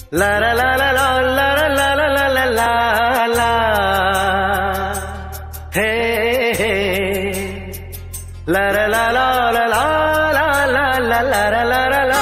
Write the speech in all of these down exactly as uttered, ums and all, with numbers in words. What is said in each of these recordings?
La la la la la la la la la la la la. Hey hey. La la la la la la la la la la la la la.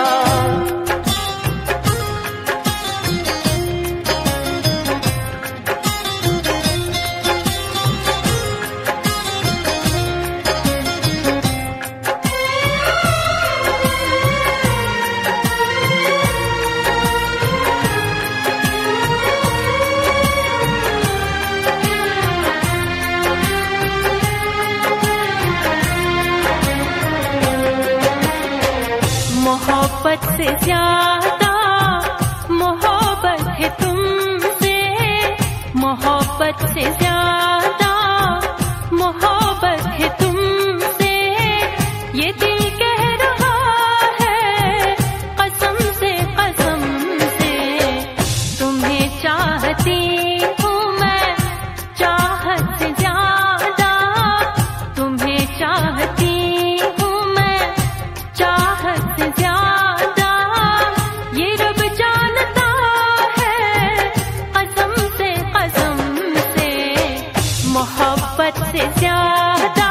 मोहब्बत से ज्यादा मोहब्बत है तुमसे, मोहब्बत से ज्यादा मोहब्बत है तुमसे, ये दिल कह रहा है कसम से कसम से। तुम्हें चाहती हूँ मैं चाहत से ज्यादा, तुम्हें चाहती हूँ मैं चाहत से ज्यादा, ये रब जानता है कसम से कसम से। मोहब्बत से ज्यादा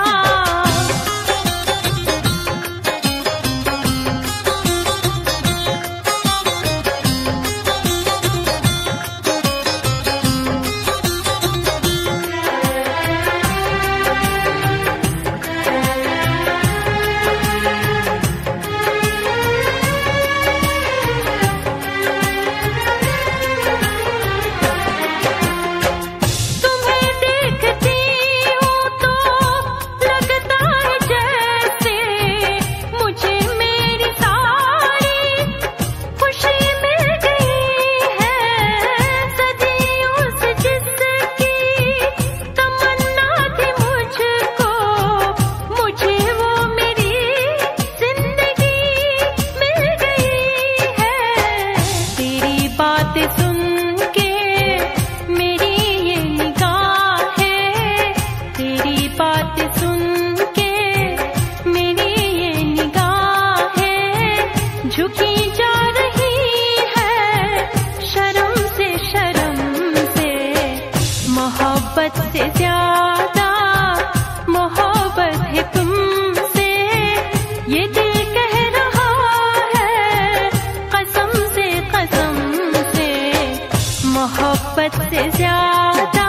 सुन के मेरी ये निगाहें, तेरी बात सुन के मेरी ये निगाहें झुकी जा रही है शर्म से शर्म से। मोहब्बत से ज्यादा मोहब्बत है तुमसे, ये दिल कह रहा है कसम से कसम से। मोहब्बत से ज्यादा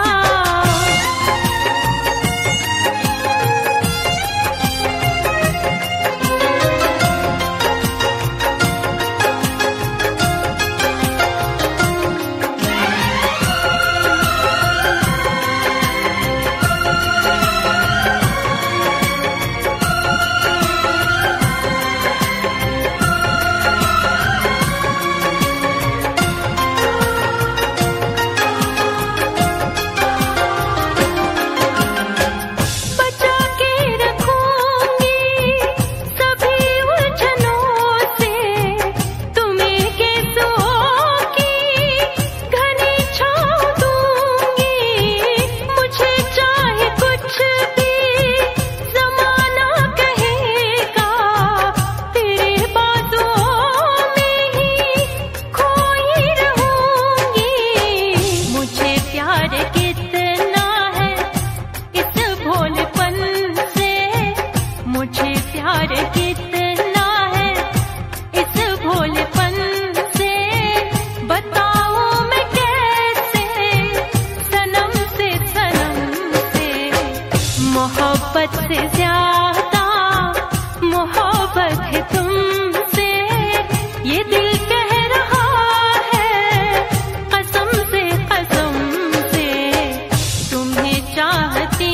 मुझे प्यार कितना है इस भोलेपन से। बताओ मैं कैसे सनम से सनम से। मोहब्बत से ज्यादा मोहब्बत है तुमसे, ये दिल कह रहा है कसम से कसम से। तुम्हें चाहती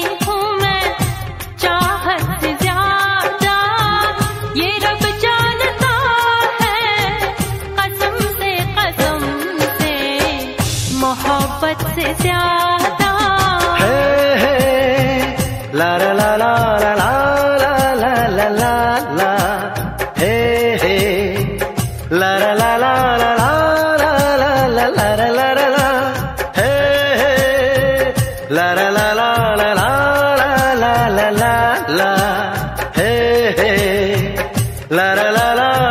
मोहब्बत से ज्यादा। Hey hey, la la la la la la la la la la. Hey hey, la la la la la la la la la la la la la. Hey hey, la la la la la la la la la la la. Hey hey, la la la la.